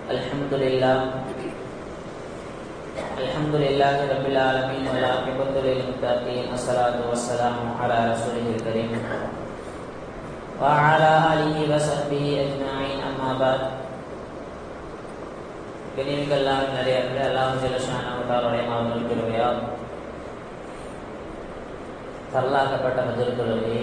Alhamdulillah Rabbil Alamin wal aqibatu lil muttaqin wassalatu wassalamu ala rasulihil karim wa ala alihi wa sahbihi ajma'in amma ba'd. கண்ணியமிக்கெல்லாம் நிறைய அல்லாஹ் ஜல்ல ஷானஹு வ தஆலா மாபெரும் கிருபையால் பரலாக்கப்பட்ட முதல் தொழுகை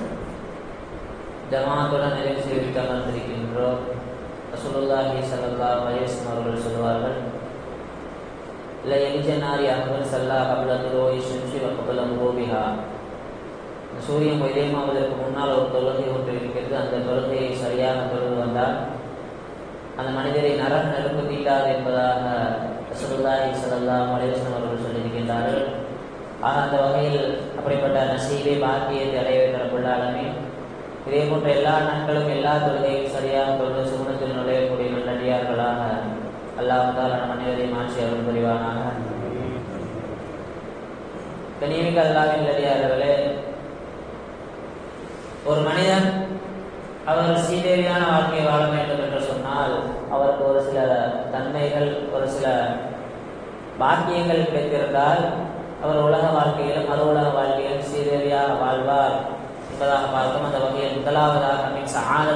ஜமாத்துடன் நிறைவு செய்து அமர்ந்திருக்கின்றோம். ரசூலுல்லாஹி ஸல்லல்லாஹு அலைஹி வஸல்லம் அவர்கள் சொல்வார்கள், லா யல்ஜனாரி அஹ்மன் ஸல்லா கப்ல துலூஇ ஷம்ஸி வ கப்ல குரூபிஹா. சூரியன் உதயமாவதற்கு முன்னால் ஒரு தொழுகை ஒன்று இருக்கிறது. அந்த தொழுகையை சரியாக தொழுது வந்தால் அந்த மனிதரை நரக நெருப்பு தீண்டாது என்பதாக ரசூலுல்லாஹி ஸல்லல்லாஹு அலைஹி வஸல்லம் அவர்கள் சொல்லியிருக்கின்றார்கள். ஆக அந்த வகையில் அப்படிப்பட்ட நசீபை பாக்கியத்தை அடைய வேண்டும் ஆலமீன். இதே போன்ற எல்லா நாட்களும் எல்லா தொழுகையும் சரியாக தொழுது சுகுணத்தில் நுழையக்கூடிய நல்லடியார்களாக அல்லாஹ் தஆலா நம் அனைவரையும் மாற்றி அருள் புரிவானாக. கண்ணியமிக்க அல்லாஹ்வின் நல்லடியார்களே, ஒரு மனிதன் அவர் சீதேவியான வாழ்க்கையை வாழ வேண்டும் என்று சொன்னால் அவருக்கு ஒரு சில தன்மைகள், ஒரு சில பாக்கியங்கள் கிடைத்திருந்தால் அவர் உலக வாழ்க்கையிலும் மறு உலக வாழ்க்கையிலும் சீதேவியாக வாழ்வார் என்பதாக பார்த்தோம். அந்த வகையில் முதலாவதாக மின்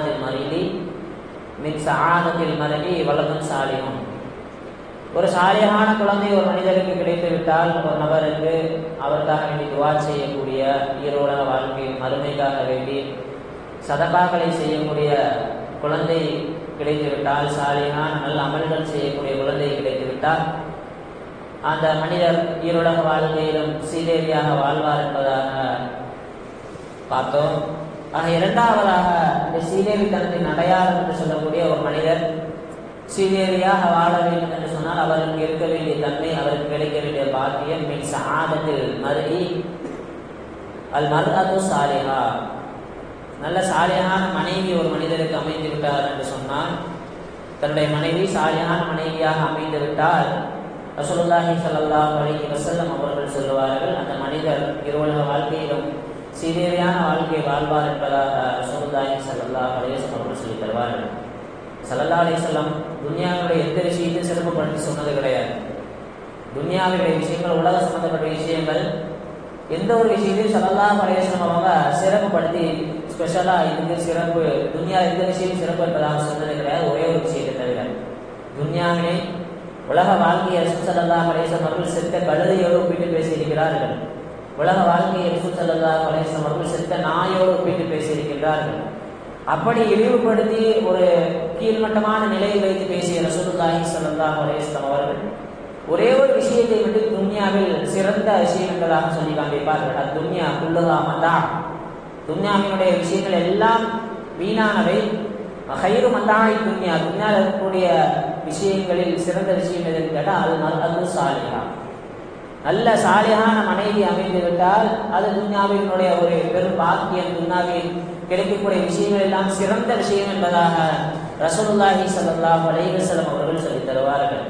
சஆதத்தில் மரபி வலதுன் சாலிஹுன். ஒரு சாலிஹான குழந்தை ஒரு மனிதருக்கு கிடைத்து விட்டால் ஒரு நபருக்கு அவருக்காக வேண்டி துஆ செய்யக்கூடிய, ஈரோலக வாழ்க்கை மறுமைக்காக வேண்டி சதகாக்களை செய்யக்கூடிய குழந்தை கிடைத்துவிட்டால், சாலிஹான நல்ல அமல்கள் செய்யக்கூடிய குழந்தை கிடைத்துவிட்டால் அந்த மனிதர் ஈரோலக வாழ்க்கையிலும் சீதேவியாக வாழ்வார் என்பதாக பார்த்தோம். ஆக இரண்டாவதாக இந்த சீதேவித்தனத்தின் அடையாளம் என்று சொல்லக்கூடிய ஒரு மனிதர் சீதேவியாக வாழ வேண்டும் என்று சொன்னால் அவருக்கு இருக்க வேண்டிய தன்மை, அவருக்கு கிடைக்க வேண்டிய பாக்கியம் மின் சஆதத்தில் மர்இ அல் மர்அத்து சாலிஹா. நல்ல சாலிஹான மனைவி ஒரு மனிதருக்கு அமைந்து விட்டார் என்று சொன்னால், தன்னுடைய மனைவி சாலிஹான மனைவியாக அமைந்து விட்டால் ரசூலுல்லாஹி ஸல்லல்லாஹு அலைஹி வஸல்லம் அவர்கள் சொல்லுவார்கள், அந்த மனிதர் இருவுலக வாழ்க்கையிலும் சீதேவியான வாழ்க்கையை வாழ்வார் என்பதாக ரசூலுல்லாஹி ஸல்லல்லாஹு அலைஹி வஸல்லம் அவர்கள் சொல்லி தருவார்கள். ஸல்லல்லாஹு அலைஹி வஸல்லம் துன்யாவுடைய எந்த விஷயத்தையும் சிறப்புப்படுத்தி சொன்னது கிடையாது. துன்யாவுடைய விஷயங்கள், உலக சம்பந்தப்பட்ட விஷயங்கள், எந்த ஒரு விஷயத்தையும் ஸல்லல்லாஹு அலைஹி வஸல்லம் அவங்க சிறப்புப்படுத்தி ஸ்பெஷலா இதுக்கு சிறப்பு, துன்யா எந்த விஷயம் சிறப்பு என்பதாக சொன்னது கிடையாது. ஒரே ஒரு விஷயத்தை தவிர துன்யாவினை உலக வாழ்க்கையை ரசூல் ஸல்லல்லாஹு அலைஹி வஸல்லம் அவர்கள் செத்த கழுதையோடு ஒப்பிட்டு பேசியிருக்கிறார்கள். உலக வாழ்க்கையை ரசூல் ஸல்லல்லாஹு அலைஹி வஸல்லம் அவர்கள் செத்த நாயோடு ஒப்பிட்டு பேசியிருக்கிறார்கள். அப்படி இழிவுபடுத்தி ஒரு கீழ்மட்டமான நிலையில் வைத்து பேசிய ரசூலுல்லாஹி ஸல்லல்லாஹு அலைஹி வஸல்லம் அவர்கள் ஒரே ஒரு விஷயத்தை விட்டு துன்யாவில் சிறந்த விஷயம் என்பதாக சொல்லி காண்பிப்பார்கள். அது துன்யா குல்லுஹா மதா. துன்யாவினுடைய விஷயங்கள் எல்லாம் வீணானவை. ஹைரு மதாஇ துன்யா, துன்யாவில் இருக்கக்கூடிய விஷயங்களில் சிறந்த விஷயம் எதுன்னு கேட்டால் அது மர்அத்து சாலிஹா. நல்ல சாலிஹான மனைவி அமைந்து விட்டால் அது துன்யாவினுடைய ஒரு பெரும் பாக்கியம். துன்யாவில் கிடைக்கக்கூடிய விஷயங்கள் எல்லாம் சிறந்த விஷயம் என்பதாக ரசூலுல்லாஹி ஸல்லல்லாஹு அலைஹி வஸல்லம் அவர்கள் சொல்லித் தருவார்கள்.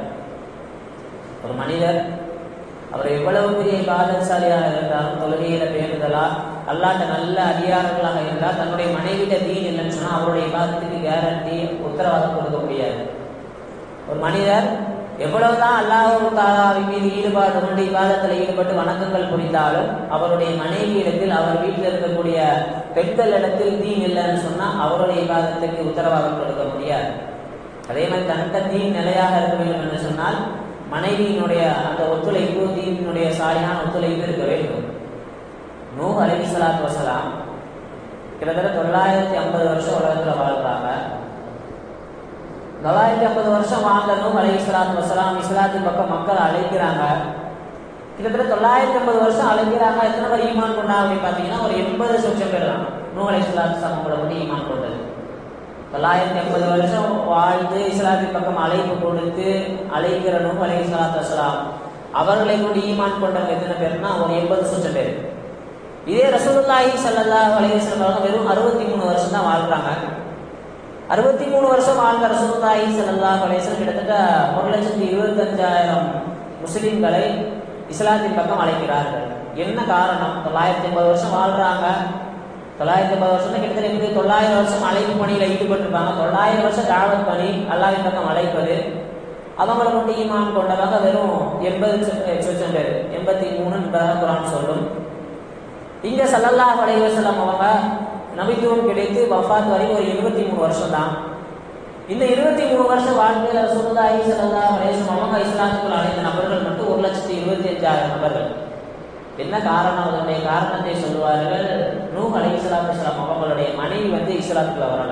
ஒரு மனிதர் அவர் எவ்வளவு பெரிய இபாதத்சாலியாக இருந்தாலும், தொழுகையில பேணுதலா அல்லாஹ்ட்ட நல்ல அடியார்களாக இருந்தால், தன்னுடைய மனைவியிட தீன் இல்லைன்னு சொன்னால் அவருடைய இபாதத்துக்கு கேரண்டி உத்தரவாதம் கொடுக்க முடியாது. ஒரு மனிதர் எவ்வளவுதான் அல்லாஹ் தஆலாவின் மீது ஈடுபாடு கொண்டு இபாதத்தில் ஈடுபட்டு வணக்கங்கள் புரிந்தாலும் அவருடைய மனைவியிடத்தில், அவர் வீட்டில் இருக்கக்கூடிய பெண்களிடத்தில் தீன் இல்லைன்னு சொன்னால் அவருடைய இபாதத்துக்கு உத்தரவாதம் கொடுக்க முடியாது. அதே மாதிரி தன்னிட்ட தீன் நிலையாக இருக்க வேண்டும் என்று சொன்னால் மனைவியினுடைய அந்த ஒத்துழைப்பு, தீனினுடைய சாலியான ஒத்துழைப்பு இருக்க வேண்டும். நூஹ் அலைஹிஸ்ஸலாத்து வஸலாம் கிட்டத்தட்ட 950 வருஷம் உலகத்தில் வாழ்றாங்க. 950 வருஷம் வாழ்ந்த நூஹ் அலைஹிஸ்ஸலாத்து வஸலாம் இஸ்லாத்தின் பக்கம் மக்கள் அழைக்கிறாங்க. கிட்டத்தட்ட 950 வருஷம் அழைக்கிறாங்க. எத்தனை பேர் ஈமான் கொண்டாங்க அப்படின்னு பார்த்தீங்கன்னா ஒரு 80 லட்சம் பேர் தான் நூஹ் அலைஹிஸ்ஸலாத்து வஸலாம் கூட வந்து ஈமான் கொண்டது. 950 வருஷம் வாழ்ந்து இஸ்லாத்தின் பக்கம் அழைப்பு கொடுத்து அழைக்கிற நூஹ் அலைஹிஸ்ஸலாத்து வஸலாம் அவர்களை கொண்டு ஈமான் கொண்டவங்க எத்தனை பேர்னா ஒரு 80 லட்சம் பேர். இதே ரசூலுல்லாஹி ஸல்லல்லாஹு அலைஹி வஸல்லம் அவங்க வெறும் 63 வருஷம் தான் வாழ்றாங்க. 63 வருஷம் வாழ்ந்த ரசூலுல்லாஹி ஸல்லல்லாஹு அலைஹி வஸல்லம் கிட்டத்தட்ட 1,25,000 முஸ்லிம்களை இஸ்லாத்தின் பக்கம் அழைக்கிறார்கள். என்ன காரணம்? 950 வருஷம் வாழ்றாங்க. 950 வருஷம் கிட்டத்தட்ட 900 வருஷம் அழைப்பு பணியில ஈடுபட்டிருப்பாங்க. 900 வருஷம் தாவத் பணி, அல்லாஹ்வின் பக்கம் அழைப்பது. அவங்களை கொண்டு ஈமான் கொண்டவங்க வெறும் 80 பேர், 83 என்பதாக குர்ஆன் சொல்லும். இங்க ஸல்லல்லாஹு அலைஹி வஸல்லம் அவங்க நபித்துவம் கிடைத்து வஃபாத் வரை ஒரு 23 வருஷம் தான். இந்த 23 வருஷம் வாழ்க்கையில ரசூலுல்லாஹி ஸல்லல்லாஹு அலைஹி வஸல்லம் அவங்க இஸ்லாத்துக்குள் அழைத்த நபர்கள் மட்டும் 1,25,000 நபர்கள். என்ன காரணம்? அதனுடைய காரணத்தை சொல்லுவார்கள். நூஹ் அலைஹிஸ்ஸலாத்து வஸலாம் அவங்களுடைய மனைவி இஸ்லாத்துக்குள்ள வரல.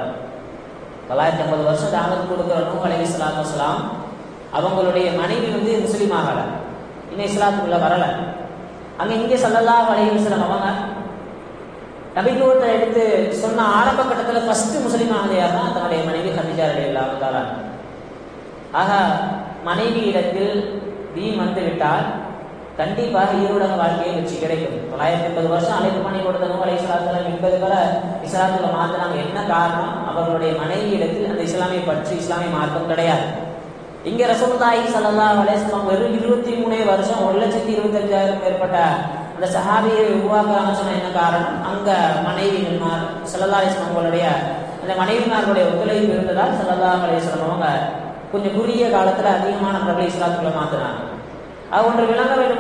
950 வருஷம் தாவத் கொடுக்கிற நூஹ் அலைஹிஸ்ஸலாத்து வஸலாம் அவங்களுடைய மனைவி முஸ்லீம் ஆகல, இன்னும் இஸ்லாத்துக்குள்ள வரல. அங்க இங்கே ஸல்லல்லாஹு அலைஹி வஸல்லம் அவங்க நபித்துவத்தை எடுத்து சொன்ன ஆரம்ப கட்டத்துல ஃபர்ஸ்ட் முஸ்லீம் ஆனது யாருன்னா தன்னுடைய மனைவி கதீஜா ரலியல்லாஹு தஆலா. ஆக மனைவி இடத்தில் தீன் விட்டால் கண்டிப்பாக ஈருலக வாழ்க்கையை வெற்றி கிடைக்கும். 950 வருஷம் அழைப்பு பண்ணி கொடுத்த நூஹ் அலைஹிஸ்ஸலாத்து வஸலாம் 80 பேரை இஸ்லாத்துல மாத்தினாங்க. என்ன காரணம்? அவர்களுடைய மனைவி இடத்தில் அந்த இஸ்லாமிய பற்றி, இஸ்லாமிய மார்க்கம் கிடையாது. இங்க ரசூலுல்லாஹி ஸல்லல்லாஹு அலைஹி வஸல்லம் வெறும் 23 வருஷம் 1,25,000 மேற்பட்ட அந்த சஹாபியை உருவாக்குறாங்க. சொன்ன என்ன காரணம்? அங்க மனைவிமார் ஸல்லல்லாஹு அலைஹி வஸல்லம் அவங்களுடைய அந்த மனைவிமார்களுடைய ஒத்துழைப்பு இருந்ததால் ஸல்லல்லாஹு அலைஹி வஸல்லம் அவங்க கொஞ்சம் குறுகிய காலத்துல அதிகமான நபர்களை இஸ்லாத்துக்குள்ள மாத்தினாங்க. அது ஒன்று விளங்க வேண்டும்.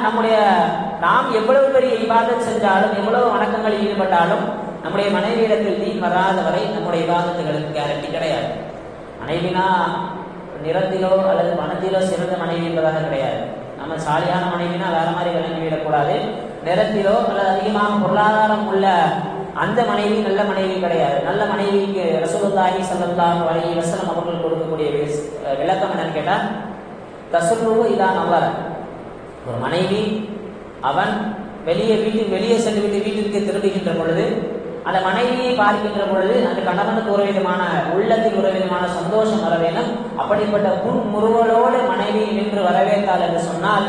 நாம் எவ்வளவு பெரிய இபாதத் செஞ்சாலும், எவ்வளவு வணக்கங்களில் ஈடுபட்டாலும் நம்முடைய மனைவியிடத்தில் தீன் வராத வரை நம்முடைய இபாதத்துகளுக்கு கேரண்டி கிடையாது. மனைவினா நிறத்திலோ அல்லது பணத்திலோ சிறந்த மனைவி என்பதாக கிடையாது. நம்ம சாலியான மனைவினா வேற மாதிரி விளங்கி விடக்கூடாது. நிறத்திலோ அல்லது அதிகமாக பொருளாதாரம் உள்ள அந்த மனைவி நல்ல மனைவி கிடையாது. நல்ல மனைவிக்கு ரசூலுல்லாஹி ஸல்லல்லாஹு அலைஹி வஸல்லம் அவர்கள் கொடுக்கக்கூடிய விளக்கம் என்னன்னு கேட்டா, தசுல்லுஹு இதா நவர, ஒரு மனைவி அவன் வெளியே சென்று விட்டு வீட்டிற்கு திரும்புகின்ற பொழுது அந்த மனைவியை பார்க்கின்ற பொழுது அந்த கணவனுக்கு ஒரு விதமான உள்ளத்தில் ஒரு விதமான சந்தோஷம் வர வேண்டும். அப்படிப்பட்ட புன்முறுவலோடு மனைவி நின்று வரவேற்றாள் என்று சொன்னால்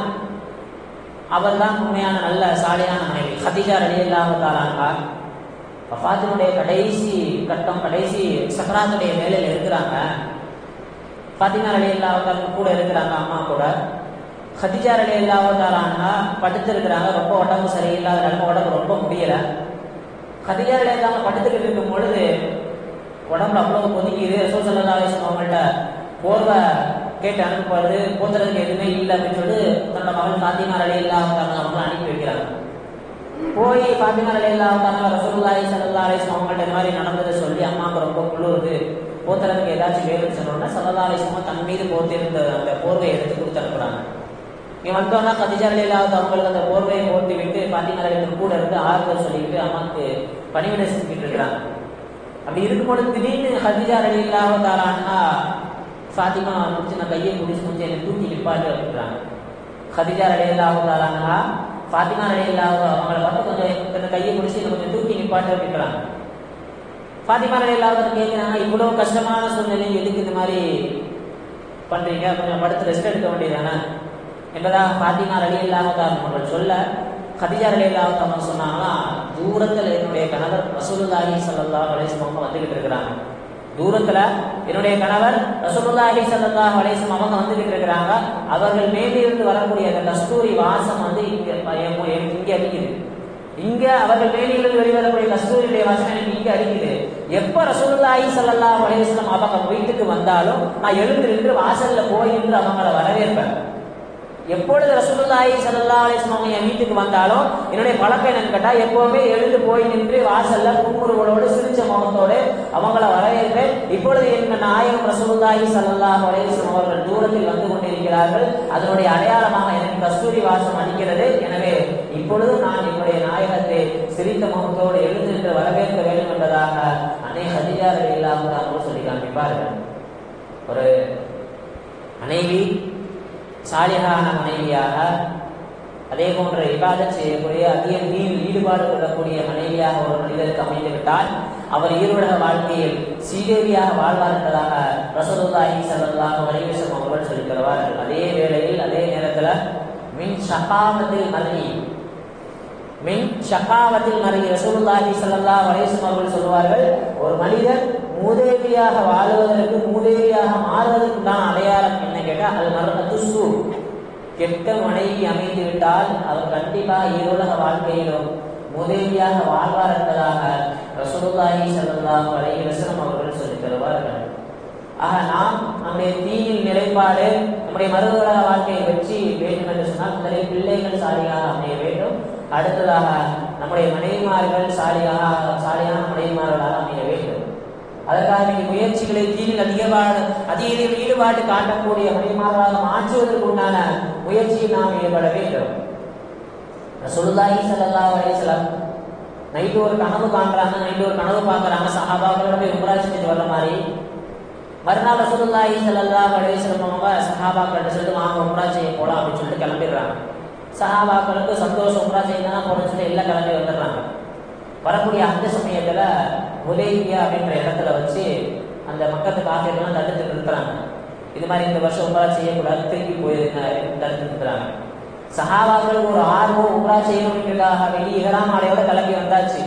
அவர் தான் உண்மையான நல்ல சாலியான மனைவி. கதீஜா ரலியல்லாஹு தஆலா அன்ஹா வஃபாத்தினுடைய கடைசி கட்டம், கடைசி சக்ராத்துடைய வேலையில இருக்கிறாங்க. ஃபாத்திமா ரலியல்லாஹு தஆலா கூட இருக்கிறாங்க, அம்மா கூட. கதீஜா ரலியல்லாஹு தஆலா அன்ஹா படுத்து இருக்கிறாங்க. ரொம்ப உடம்பு சரியில்லாத நிலைமை, உடம்பு ரொம்ப முடியல. கதீஜா ரலியல்லாஹு படுத்துக்கிட்டு இருக்கும் பொழுது உடம்புல அவ்வளவு கொதிக்குது. ரசூல் ஸல்லல்லாஹு அலைஹி வஸல்லம் அவங்கள்ட்ட போர்வை கேட்டு அனுப்பப்படுது. போத்துறதுக்கு எதுவுமே இல்லை அப்படின்னு சொல்லி தன்னோட மகள் ஃபாத்திமா ரலியல்லாஹு தஆலா அவங்களை அனுப்பி வைக்கிறாங்க. போய் ஃபாத்திமா ரலியல்லாஹு தஆலா ரசூலுல்லாஹி ஸல்லல்லாஹு அலைஹி வஸல்லம் அவங்கள்ட்ட இந்த மாதிரி நடந்ததை சொல்லி அம்மாவுக்கு ரொம்ப குளிருது, போத்துறதுக்கு ஏதாச்சும் வேணும்னு சொன்னோன்னா ஸல்லல்லாஹு அலைஹி வஸல்லம் தன் மீது போத்திருந்த அந்த போர்வையை எடுத்து கொடுத்து அனுப்புறாங்க. இங்கே வந்தோன்னா கதீஜா ரலியல்லாஹு அவங்களுக்கு அந்த போர்வையை போட்டு விட்டு ஃபாத்திமா ரலியல்லாஹு கூட இருந்து ஆறுதல் சொல்லிட்டு அம்மாவுக்கு பணிவிடை செஞ்சுட்டு இருக்கிறாங்க. அப்படி இருக்கும்போது திடீர்னு கதீஜா ரலியல்லாஹு தஆலா அன்ஹா ஃபாத்திமா முடிச்சு நான் கையை பிடிச்சி கொஞ்சம் என்னை தூக்கி நிப்பாட்டு அப்படின்றாங்க. கதீஜா ரலியல்லாஹு தஆலா அன்ஹா ஃபாத்திமா ரலியல்லாஹு அவங்கள பார்த்து கொஞ்சம் கையை பிடிச்சி கொஞ்சம் தூக்கி நிப்பாட்டு அப்படின்றாங்க. ஃபாத்திமா ரலியல்லாஹு கேட்குறாங்க, இவ்வளவு கஷ்டமான சூழ்நிலை எதுக்கு இந்த மாதிரி பண்றீங்க, கொஞ்சம் படுத்து ரெஸ்ட் எடுக்க வேண்டியதானே என்பதாக ஃபாத்திமா ரலியல்லாஹு அவர்கள் சொல்ல, கதீஜா ரலியல்லாஹு அவங்க சொன்னாங்களா, தூரத்தில் என்னுடைய கணவர் ரசூலுல்லாஹி ஸல்லல்லாஹு அலைஹி வஸல்லம் வந்துகிட்டு இருக்கிறாங்க. தூரத்துல என்னுடைய கணவர் ரசூலுல்லாஹி ஸல்லல்லாஹு அலைஹி வஸல்லம் அவங்க வந்துகிட்டு இருக்கிறாங்க. அவர்கள் மேலிருந்து வரக்கூடிய அந்த கஸ்தூரி வாசம் இங்க அடிக்குது. இங்க அவர்கள் மேலிருந்து வெளிவரக்கூடிய கஸ்தூரியுடைய வாசம் எனக்கு இங்க அடிக்குது. எப்ப ரசூலுல்லாஹி ஸல்லல்லாஹு அலைஹி வஸல்லம் அவங்க வீட்டுக்கு வந்தாலும் நான் எழுந்து நின்று வாசல்ல போய் நின்று அவங்களை வரவேற்பேன். எப்பொழுது ரசூலுல்லாஹி ஸல்லல்லாஹு அலைஹி வஸல்லம் என் வீட்டுக்கு வந்தாலும் என்னுடைய பழக்கம் என்னன்னு கேட்டா, எப்பவுமே எழுந்து போய் நின்று வாசல்ல புன்முறுவலோடு சிரிச்ச முகத்தோடு அவங்கள வரவேற்பேன். இப்பொழுது என்ன நாயகம் ரசூலுல்லாஹி ஸல்லல்லாஹு அலைஹி வஸல்லம் அவர்கள் தூரத்தில் வந்து கொண்டிருக்கிறார்கள். அதனுடைய அடையாளமாக எனக்கு கஸ்தூரி வாசம் அடிக்கிறது. எனவே இப்பொழுது நான் என்னுடைய நாயகத்தை சிரித்த முகத்தோடு எழுந்து நின்று வரவேற்க வேண்டும் என்பதாக அன்னை கதீஜா ரலியல்லாஹு அன்ஹா சொல்லி காண்பிப்பார்கள். ஒரு மனைவி சாலிஹான மனைவியாக, அதே போன்ற இபாதத் செய்யக்கூடிய அதிக ஈடுபாடு கொள்ளக்கூடிய மனைவியாக ஒரு மனிதருக்கு அமைந்துவிட்டால் அவர் ஈருலக வாழ்க்கையில் சீதேவியாக வாழ்வார் என்பதாக ரசூலுல்லாஹி ஸல்லல்லாஹு அலைஹி வஸல்லம் அவர்கள் சொல்லி தருவார்கள். அதே வேளையில் அதே நேரத்தில் மின் ஷகாவத்தில் மறி ரசூலுல்லாஹி ஸல்லல்லாஹு அலைஹி வஸல்லம் அவர்கள் சொல்வார்கள், ஒரு மனிதர் மூதேவியாக வாழ்வதற்கு, மூதேவியாக மாறுவதற்கு தான் அடையாளம் என்ன கேட்டால், அது மரணத்து கெட்ட மனைவி அமைந்து விட்டால் அவர் கண்டிப்பாக ஈருலக வாழ்க்கையிலும் உதவியாக வாழ்வார் என்பதாக ரசூலுல்லாஹி ஸல்லல்லாஹு அலைஹி வஸல்லம் அவர்கள் சொல்லித் தருவார்கள். ஆக நாம் நம்முடைய தீனின் நிலைப்பாடு நம்முடைய மறுவுலக வாழ்க்கையை வெற்றி வேண்டும் என்று சொன்னால் முதலில் பிள்ளைகள் சாலியாக அமைய வேண்டும். அடுத்ததாக நம்முடைய மனைவிமார்கள் சாலியான மனைவிமார்களாக அமைய வேண்டும். அதற்காக முயற்சிகளை தீனில் அதிக ஈடுபாடு காட்டக்கூடிய மனைவிமார்களாக மாற்றுவதற்கு உண்டான முயற்சியில் நாம் ஈடுபட வேண்டும். ரசூலுல்லாஹி ஸல்லல்லாஹு அலைஹி வஸல்லம் நைட்டு ஒரு கனவு காண்றாங்க, நைட்டு ஒரு கனவு பார்க்கறாங்க. சஹாபாக்களோட போய் உம்ரா செஞ்சுட்டு வர்ற மாதிரி மறுநாள் ரசூலுல்லாஹி ஸல்லல்லாஹு அலைஹி வஸல்லம் அவங்க சஹாபாக்கள்கிட்ட சொல்லிட்டு வாங்க உம்ரா செய்ய போலாம் அப்படின்னு சொல்லிட்டு கிளம்பிடுறாங்க. சஹாபாக்களுக்கு சந்தோஷம், உம்ரா செய்யணும் போறேன்னு சொல்லி எல்லாம் கிளம்பி வந்துடுறாங்க. வரக்கூடிய அந்த சமயத்துல ஹுதைபியா அப்படின்ற இடத்துல வச்சு அந்த மக்களுக்கு காஃபியெல்லாம் தடுத்து நிறுத்துறாங்க. இது மாதிரி இந்த வருஷம் உம்ரா செய்யக்கூடாது, திருப்பி போயிருங்க தடுத்து நிறுத்துறாங்க. சஹாபாக்களுக்கு ஒரு ஆர்வம் உம்ரா செய்யணும்ன்றதுக்காக வெளியே இஹ்ராம் ஆடையோட கிளம்பி வந்தாச்சு.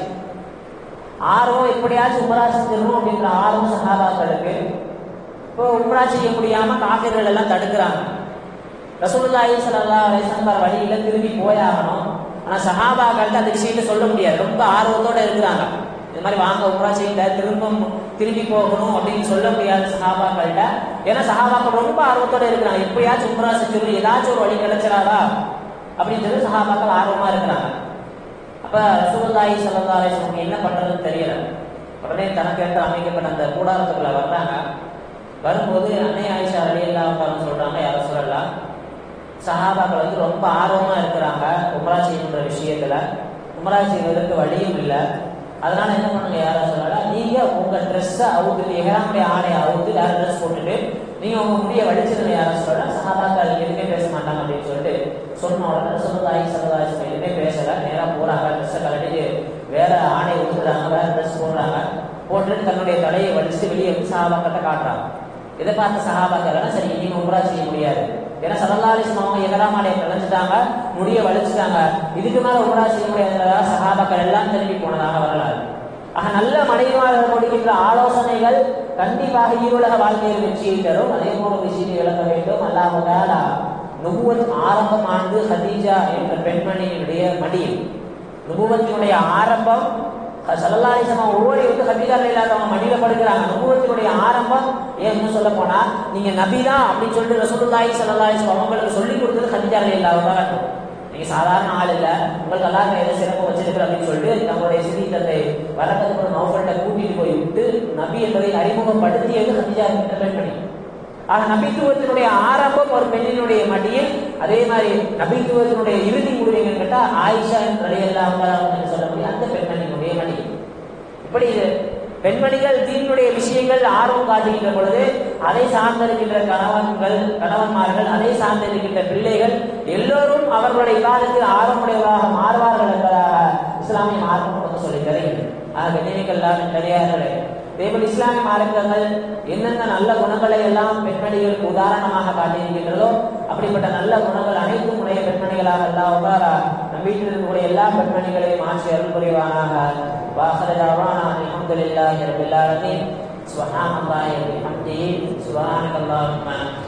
ஆர்வம் எப்படியாச்சும் உம்ரா செஞ்சிடணும் அப்படின்ற ஆர்வம் சஹாபாக்களுக்கு. இப்போ உம்ரா செய்ய முடியாம காஃபிர்கள் எல்லாம் தடுக்கிறாங்க. ரசூலுல்லாஹி ஸல்லல்லாஹு அலைஹி வஸல்லம் வழியில திரும்பி போயாகணும். ஆனா சஹாபாக்கள்கிட்ட அந்த விஷயத்த சொல்ல முடியாது, ரொம்ப ஆர்வத்தோட இருக்கிறாங்க. இது மாதிரி வாங்க உம்ரா செய்ய திரும்பி போகணும் அப்படின்னு சொல்ல முடியாது சஹாபாக்கள்கிட்ட. ஏன்னா சஹாபாக்கள் ரொம்ப ஆர்வத்தோட இருக்கிறாங்க. எப்படியாச்சும் உம்ரா செஞ்சிடும், ஏதாச்சும் ஒரு வழி கிடைச்சிடாதா அப்படின்னு சொல்லி சஹாபாக்கள் ஆர்வமா இருக்கிறாங்க. அப்ப ரசூலுல்லாஹி ஸல்லல்லாஹு அலைஹி வஸல்லம் என்ன பண்றதுன்னு தெரியல. உடனே தனக்கேற்ற அமைக்கப்பட்ட அந்த கூடாரத்துக்குள்ள வர்றாங்க. வரும்போது அன்னை ஆயிஷா ரலியல்லாஹு அன்ஹா சொல்றாங்க, யார சொல்லலாம், சஹாபாக்கள் வந்து ரொம்ப ஆர்வமா இருக்கிறாங்க உம்ரா செய்யணுன்ற விஷயத்துல. உம்ரா செய்வதற்கு வழியும் இல்லை. அதனால என்ன பண்ணுங்க, யார சொல்லலாம், நீங்க உங்க ட்ரெஸ்ஸை அவுத்துட்டு எஹ்ராமுடைய ஆடையை அவுத்து வேற ட்ரெஸ் போட்டுட்டு நீங்க உங்க முடிய வலிச்சிருங்க. யார சொல்லலாம், சஹாபாக்கள் எதுவுமே பேச மாட்டாங்க அப்படின்னு சொல்லிட்டு சொன்ன உடனே ரசூலுல்லாஹி ஸல்லல்லாஹு அலைஹி வஸல்லம் எதுவுமே பேசல. நேரா போறாங்க, ட்ரெஸ்ஸை கழட்டிட்டு வேற ஆடையை ஊத்துறாங்க, வேற ட்ரெஸ் போடுறாங்க. போட்டுட்டு தன்னுடைய தலையை வலிச்சுட்டு வெளியே வந்து சஹாபாக்கிட்ட காட்டுறாங்க. இதை பார்த்த சஹாபாக்கள் சரி இனிமே உம்ரா செய்ய முடியாது, ஏன்னா ஸல்லல்லாஹு அலைஹி வஸல்லம் அவங்க இஹ்ராம் ஆடையை கலந்துட்டாங்க, முடிய வலிச்சுட்டாங்க, இதுக்கு மேல உம்ரா செய்ய முடியாததாக சஹாபாக்கள் எல்லாம் திரும்பி போனதாக வரலாறு. ஆக நல்ல மனைவிமார்கள் கொடுக்கின்ற ஆலோசனைகள் கண்டிப்பாக ஈருலக வாழ்க்கையில் வெற்றியை தரும். அதே போல விஷயத்தை விளக்க வேண்டும். அல்லாஹ் தஆலா நுபுவத் ஆரம்பம் ஆண்டு ஹதீஜா என்ற பெண்மணியினுடைய மடியில், நுபுவத்தினுடைய ஆரம்பம் ஸல்லல்லாஹு அலைஹி வஸல்லம் ஓடி வந்து ஹதீஜா ரலியல்லாஹு அன்ஹா மடியில படுக்கிறாங்க. நுபுவத்தினுடைய ஆரம்பம் ஏன்னு சொல்ல போனா நீங்க நபிதான் அப்படின்னு சொல்லிட்டு ரசூலுல்லாஹி ஸல்லல்லாஹு அலைஹி வஸல்லம் அவங்களுக்கு சொல்லி கொடுத்தது ஹதீஜா ரலியல்லாஹு அன்ஹா. நீங்க சாதாரண ஆள் இல்ல, உங்களுக்கு அல்லாஹ் எதை சிறப்பு வச்சிருக்கிற அப்படின்னு சொல்லிட்டு நம்மளுடைய சிறி தந்தை வரக்கத்து நௌஃபல்கிட்ட கூட்டிட்டு போய் விட்டு நபி என்பதை அறிமுகப்படுத்தியது ஹதீஜா என்ற பெண்மணி. ஆக நபித்துவத்தினுடைய ஆரம்பம் ஒரு பெண்ணினுடைய மடியில். அதே மாதிரி நபித்துவத்தினுடைய இறுதி முடிவுன்னு கேட்டா ஆயிஷா ரலியல்லாஹு அன்ஹா என்று சொல்லக்கூடிய அந்த பெண்மணியினுடைய மடி. இப்படி பெண்மணிகள் தீனுடைய விஷயங்கள் ஆர்வம் காட்டுகின்ற பொழுது அதை சார்ந்திருக்கின்ற கணவன்மார்கள், அதை சார்ந்திருக்கின்ற பிள்ளைகள் எல்லோரும் அவர்களுடைய காலத்தில் ஆர்வமுடையவராக மாறுவார்கள் என்பதாக இஸ்லாமிய மார்க்கம் நமக்கு சொல்லி தருகிறது. ஆக கண்ணியமிக்கல்லாவின் பெரியார்களே, இதேபோல் இஸ்லாமிய மார்க்கங்கள் என்னென்ன நல்ல குணங்களை எல்லாம் பெண்மணிகளுக்கு உதாரணமாக காட்டியிருக்கின்றதோ அப்படிப்பட்ட நல்ல குணங்கள் அனைத்தும் உடைய பெண்மணிகளாக அல்லாஹ் நம் வீட்டில் இருக்கக்கூடிய எல்லா பெண்மணிகளையும் ஆட்சி அருள் புரிவானாக. وآخر دعوانا الحمد لله رب العالمين. سبحان الله وبحمده سبحانك اللهم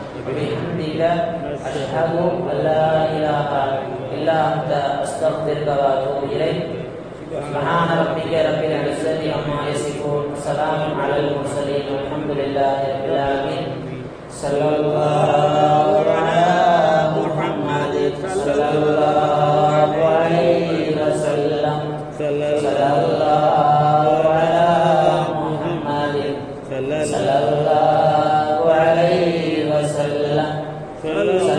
وبحمدك أشهد أن لا إله إلا أنت أستغفرك وأتوب إليك. سبحان ربك رب العزة عما يصفون وسلام على المرسلين والحمد لله رب العالمين. صلى الله على محمد صلى الله عليه وسلم. صلى الله على محمد صلى الله عليه وسلم.